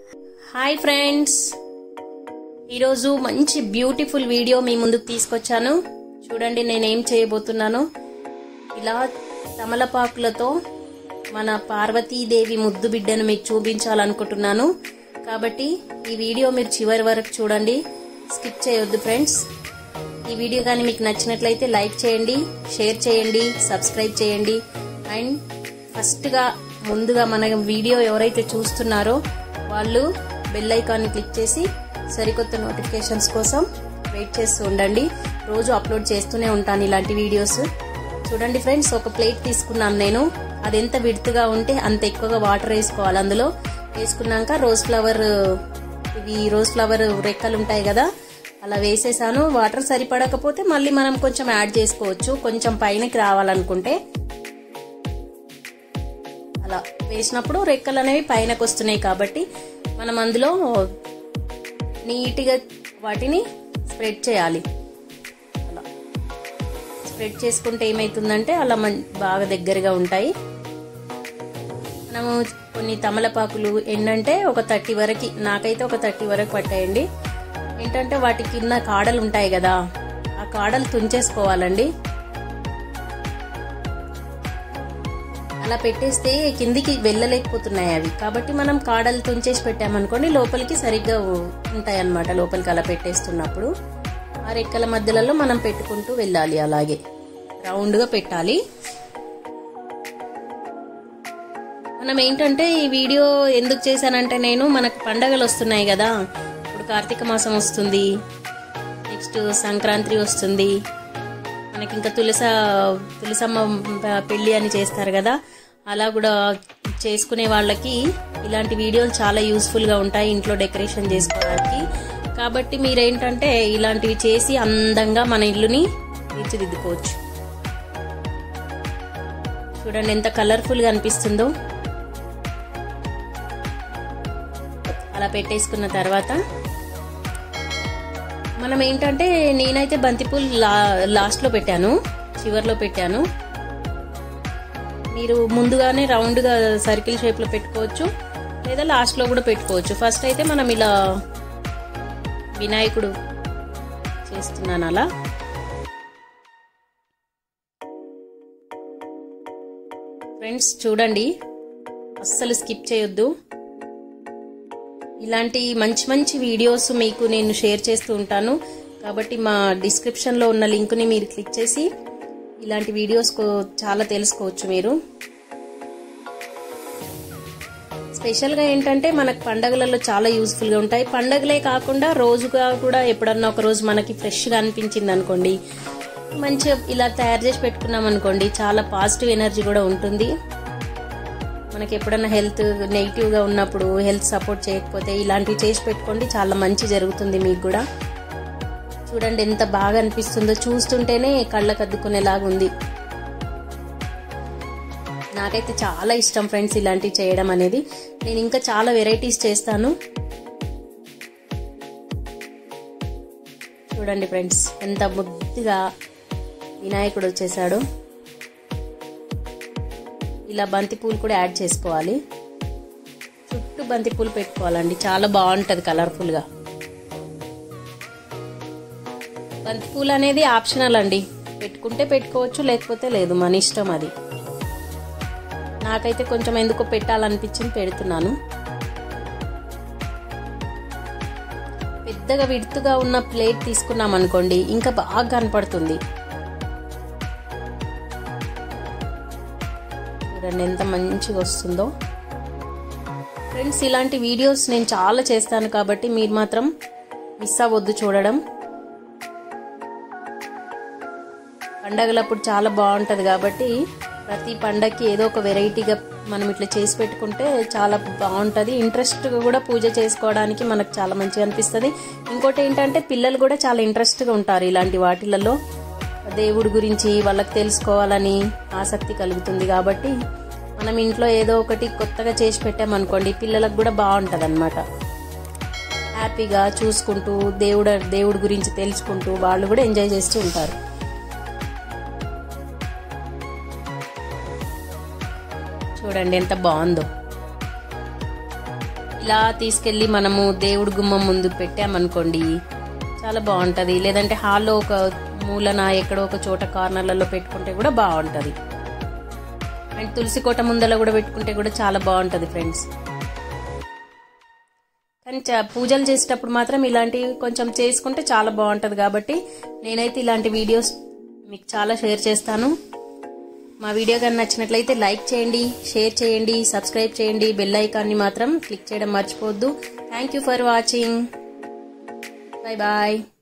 Hi friends, ఈరోజు మంచి beautiful video మీ ముందుకు తీసుకొచ్చాను. చూడండి నేను ఏం చేయబోతున్నాను. ఇలా తమలపాకులతో మన పార్వతీదేవి ముద్దు బిడ్డను మీకు చూపించాలనుకుంటున్నాను. కాబట్టి ఈ వీడియో మీరు చివరి వరకు చూడండి, స్కిప్ చేయొద్దు ఫ్రెండ్స్. ఈ వీడియో కానీ మీకు నచ్చినట్లయితే లైక్ చేయండి, షేర్ చేయండి, సబ్స్క్రైబ్ చేయండి. అండ్ ముందుగా మన వీడియో ఎవరైతే చూస్తున్నారో వాళ్ళు బెల్ ఐకాన్ని క్లిక్ చేసి సరికొత్త నోటిఫికేషన్స్ కోసం వెయిట్ చేస్తూ ఉండండి. రోజు అప్లోడ్ చేస్తూనే ఉంటాను ఇలాంటి వీడియోస్. చూడండి ఫ్రెండ్స్, ఒక ప్లేట్ తీసుకున్నాను నేను. అది ఎంత విడుతుగా ఉంటే అంత ఎక్కువగా వాటర్ వేసుకోవాలి. అందులో వేసుకున్నాక రోజ్ ఫ్లవర్ రెక్కలు ఉంటాయి కదా, అలా వేసేసాను. వాటర్ సరిపడకపోతే మళ్ళీ మనం కొంచెం యాడ్ చేసుకోవచ్చు, కొంచెం పైనకి రావాలనుకుంటే. అలా వేసినప్పుడు రెక్కలు అనేవి పైనకు వస్తున్నాయి కాబట్టి మనం అందులో నీట్గా వాటిని స్ప్రెడ్ చేయాలి. అలా స్ప్రెడ్ చేసుకుంటే ఏమైతుందంటే అలా బాగా దగ్గరగా ఉంటాయి. మనము కొన్ని తమలపాకులు ఏంటంటే ఒక 30 వరకు, నాకైతే ఒక 30 వరకు పట్టాయండి. ఏంటంటే వాటి కింద కాడలు ఉంటాయి కదా, ఆ కాడలు తుంచేసుకోవాలండి. అలా పెట్టేస్తే కిందికి వెళ్ళలేకపోతున్నాయి అవి. కాబట్టి మనం కాడలు తుంచేసి పెట్టామనుకోండి లోపలికి సరిగ్గా ఉంటాయి అన్నమాట. లోపలికి అలా పెట్టేస్తున్నప్పుడు ఆ రెక్కల మధ్యలలో మనం పెట్టుకుంటూ వెళ్ళాలి. అలాగే రౌండ్గా పెట్టాలి. మనం ఏంటంటే ఈ వీడియో ఎందుకు చేశానంటే, నేను మనకు పండగలు వస్తున్నాయి కదా, ఇప్పుడు కార్తీక మాసం వస్తుంది, నెక్స్ట్ సంక్రాంతి వస్తుంది, మనకి ఇంకా తులసమ్మ పెళ్లి అని చేస్తారు కదా, అలా కూడా చేసుకునే వాళ్ళకి ఇలాంటి వీడియోలు చాలా యూస్ఫుల్ గా ఉంటాయి ఇంట్లో డెకరేషన్ చేసుకోవడానికి. కాబట్టి మీరేంటంటే ఇలాంటివి చేసి అందంగా మన ఇల్లుని తీర్చిదిద్దుకోవచ్చు. చూడండి ఎంత కలర్ఫుల్ గా అనిపిస్తుందో. అలా పెట్టేసుకున్న తర్వాత మనం ఏంటంటే, నేనైతే బంతిపూలు లాస్ట్ లో పెట్టాను, చివర్లో పెట్టాను. మీరు ముందుగానే రౌండ్ గా సర్కిల్ షేప్ లో పెట్టుకోవచ్చు, లేదా లాస్ట్ లో కూడా పెట్టుకోవచ్చు. ఫస్ట్ అయితే మనం ఇలా వినాయకుడు చేస్తున్నాను. అలా ఫ్రెండ్స్ చూడండి, అస్సలు స్కిప్ చేయొద్దు. ఇలాంటి మంచి మంచి వీడియోస్ మీకు నేను షేర్ చేస్తూ ఉంటాను. కాబట్టి మా డిస్క్రిప్షన్ లో ఉన్న లింక్ ని మీరు క్లిక్ చేసి ఇలాంటి వీడియోస్ చాలా తెలుసుకోవచ్చు మీరు. స్పెషల్ గా ఏంటంటే మనకు పండగలలో చాలా యూస్ఫుల్ గా ఉంటాయి. పండగలే కాకుండా రోజుగా కూడా ఎప్పుడన్నా ఒక రోజు మనకి ఫ్రెష్ గా అనిపించింది అనుకోండి, మంచిగా ఇలా తయారు చేసి పెట్టుకున్నాం అనుకోండి, చాలా పాజిటివ్ ఎనర్జీ కూడా ఉంటుంది. మనకి ఎప్పుడన్నా హెల్త్ నెగిటివ్ గా ఉన్నప్పుడు, హెల్త్ సపోర్ట్ చేయకపోతే ఇలాంటివి చేసి పెట్టుకోండి, చాలా మంచి జరుగుతుంది మీకు కూడా. చూడండి ఎంత బాగా అనిపిస్తుందో, చూస్తుంటేనే కళ్ళకు అద్దుకునేలాగా ఉంది. నాకైతే చాలా ఇష్టం ఫ్రెండ్స్ ఇలాంటివి చేయడం అనేది. నేను ఇంకా చాలా వెరైటీస్ చేస్తాను. చూడండి ఫ్రెండ్స్ ఎంత ముద్దుగా వినాయకుడు వచ్చేసాడు. ఇలా బంతిపూలు కూడా యాడ్ చేసుకోవాలి. చుట్టూ బంతిపూలు పెట్టుకోవాలండి, చాలా బాగుంటది కలర్ఫుల్ గా. బంతిపూలు అనేది ఆప్షనల్ అండి, పెట్టుకుంటే పెట్టుకోవచ్చు, లేకపోతే లేదు, మన ఇష్టం అది. నాకైతే కొంచెం ఎందుకో పెట్టాలనిపించింది, పెడుతున్నాను. పెద్దగా విడుతుగా ఉన్న ప్లేట్ తీసుకున్నాం అనుకోండి ఇంకా బాగా కనపడుతుంది. చూడండి ఎంత మంచిగా వస్తుందో. ఫ్రెండ్స్ ఇలాంటి వీడియోస్ నేను చాలా చేస్తాను కాబట్టి మీరు మాత్రం మిస్ అవ్వద్దు చూడడం. పండగలప్పుడు చాలా బాగుంటది కాబట్టి ప్రతి పండగకి ఏదో ఒక వెరైటీగా మనం ఇట్లా చేసి పెట్టుకుంటే చాలా బాగుంటది. ఇంట్రెస్ట్ కూడా పూజ చేసుకోవడానికి మనకు చాలా మంచిగా అనిపిస్తుంది. ఇంకోటి ఏంటంటే పిల్లలు కూడా చాలా ఇంట్రెస్ట్ గా ఉంటారు ఇలాంటి వాటిలలో. దేవుడి గురించి వాళ్ళకి తెలుసుకోవాలని ఆసక్తి కలుగుతుంది. కాబట్టి మనం ఇంట్లో ఏదో ఒకటి కొత్తగా చేసి పెట్టామనుకోండి, పిల్లలకు కూడా బాగుంటది అన్నమాట. హ్యాపీగా చూసుకుంటూ దేవుడి గురించి తెలుసుకుంటూ వాళ్ళు కూడా ఎంజాయ్ చేస్తూ ఉంటారు. చూడండి ఎంత బాగుందో. ఇలా తీసుకెళ్ళి మనము దేవుడి గుమ్మం ముందు పెట్టామనుకోండి చాలా బాగుంటది. లేదంటే హాల్లో ఒక మూలన ఎక్కడో ఒక చోట కార్నర్లలో పెట్టుకుంటే కూడా బాగుంటది. అండ్ తులసి కోట ముందల కూడా పెట్టుకుంటే కూడా చాలా బాగుంటది ఫ్రెండ్స్. కానీ పూజలు చేసేటప్పుడు మాత్రం ఇలాంటివి కొంచెం చేసుకుంటే చాలా బాగుంటది. కాబట్టి నేనైతే ఇలాంటి వీడియోస్ మీకు చాలా షేర్ చేస్తాను. మా వీడియో కానీ నచ్చినట్లయితే లైక్ చేయండి, షేర్ చేయండి, సబ్స్క్రైబ్ చేయండి, బెల్ ఐకాన్ని మాత్రం క్లిక్ చేయడం మర్చిపోవద్దు. Thank you for watching. Bye bye.